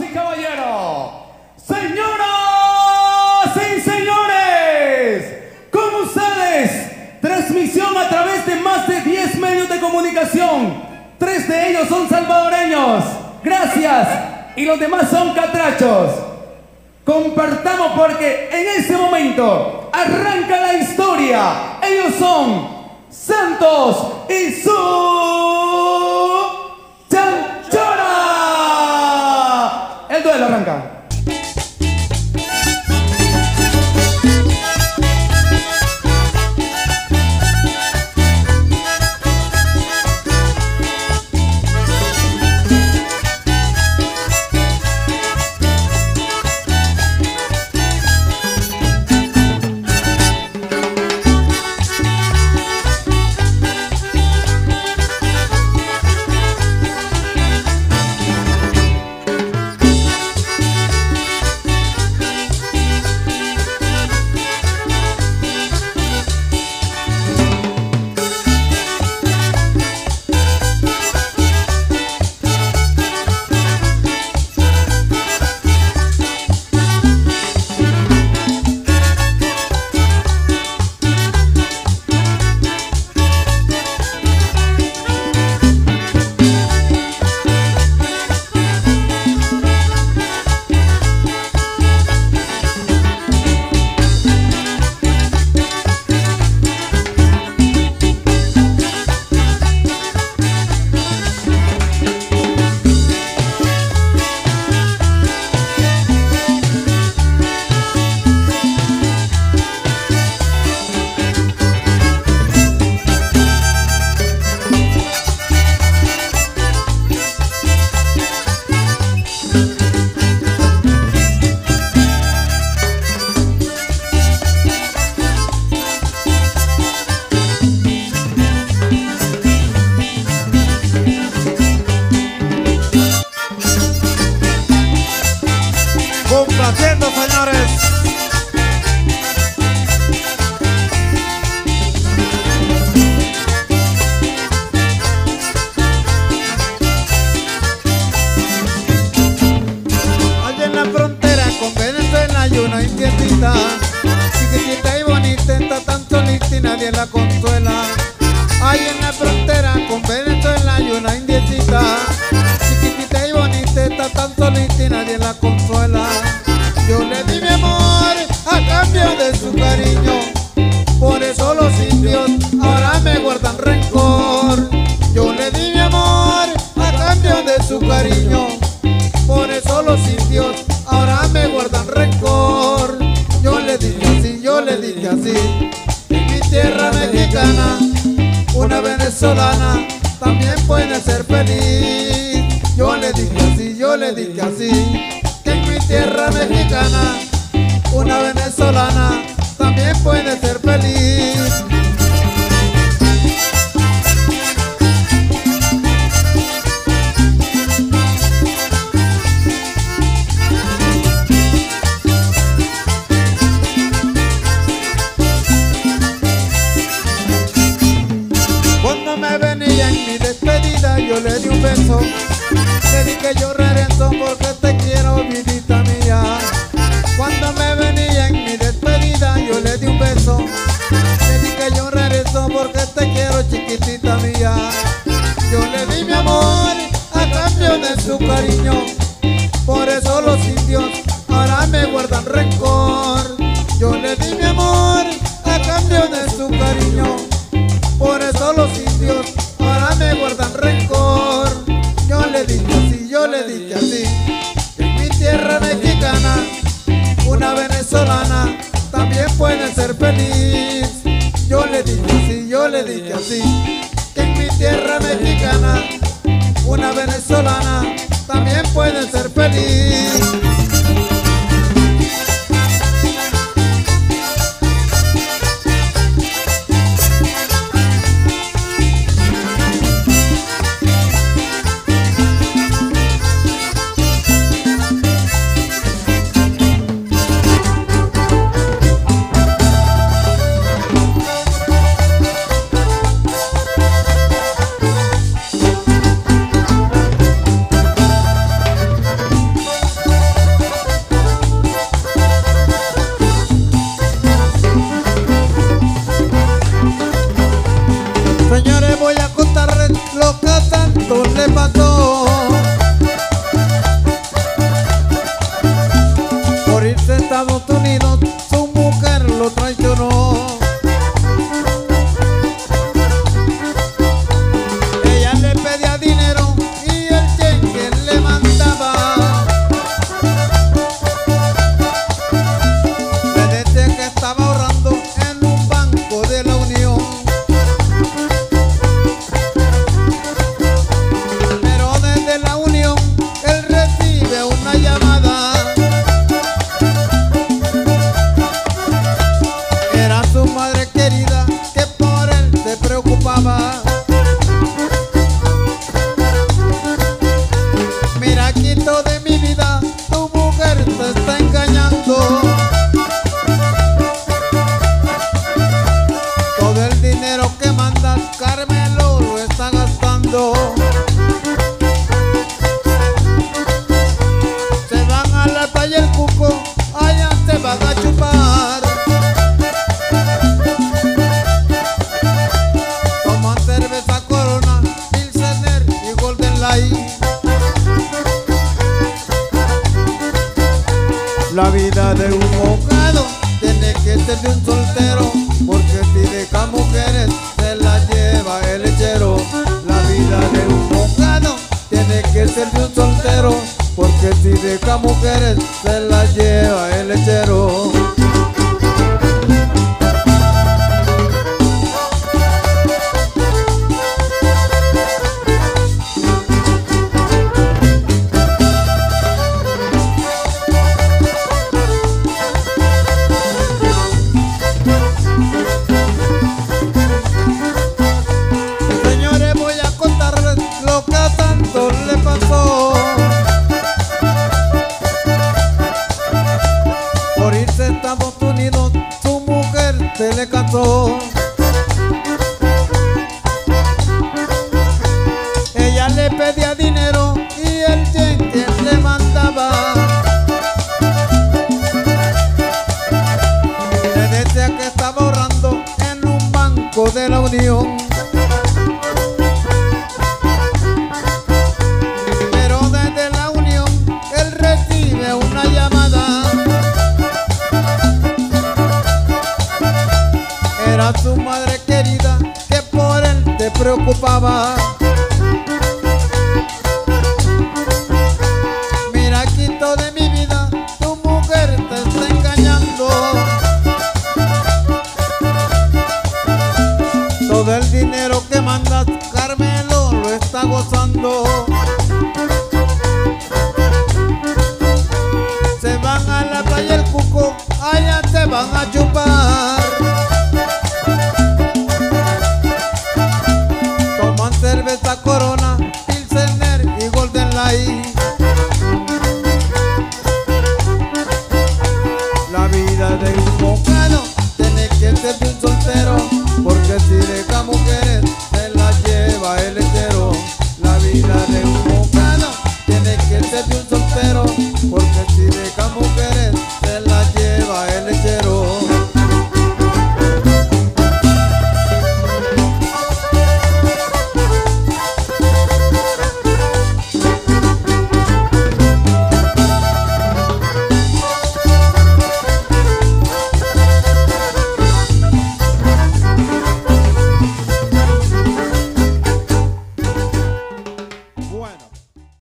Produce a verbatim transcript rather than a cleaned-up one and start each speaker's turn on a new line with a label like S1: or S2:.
S1: y caballeros, señoras y señores, con ustedes, transmisión a través de más de diez medios de comunicación. Tres de ellos son salvadoreños, gracias, y los demás son catrachos. Compartamos porque en este momento arranca la historia. Ellos son Santos y su Chanchora. El duelo arranca.
S2: Complaciendo, señores. Allá en la frontera con Venezuela hay una indiecita, chiquitita y bonita, está tan solita y nadie la consuela. Ahí en la frontera con Venezuela hay una indiecita, chiquitita y bonita, está tan solita y nadie la consuela. Yo le di mi amor a cambio de su cariño, por eso los indios ahora me guardan rencor. Yo le di mi amor a cambio de su cariño, por eso los indios ahora me guardan rencor. Yo le dije así, yo le dije así, en mi tierra mexicana, una venezolana también puede ser feliz. Yo le dije así, yo le dije así, que en mi tierra mexicana, una venezolana también puede ser feliz. Cuando me venía en mi despedida yo le di un beso, le dije yo regreso porque te quiero, vidita mía. Cuando me venía en mi despedida yo le di un beso, le dije yo regreso porque te quiero, chiquitita mía. Yo le di mi amor a cambio de su cariño, por eso los indios ahora me guardan rencor. Yo le di mi amor a cambio de su cariño, por eso los indios ahora me guardan rencor. Yo le dije así, yo le dije así, que en mi tierra mexicana, una venezolana también puede ser feliz. Yo le dije así, yo le dije así, que en mi tierra mexicana, una venezolana también puede ser feliz. La vida de un mojado tiene que ser de un soltero, porque si deja mujeres se la lleva el lechero. La vida de un mojado tiene que ser de un soltero, porque si deja mujeres se la lleva el lechero. Por irse a Estados Unidos, su mujer se le casó. Ella le pedía dinero y el cheque le mandaba. Le decía que estaba ahorrando en un banco de la Unión. Era su madre querida que por él te preocupaba. Mira, quito de mi vida, tu mujer te está engañando. Todo el dinero que mandas, Carmelo lo está gozando. Se van a la playa El Cuco, allá se van a chupar.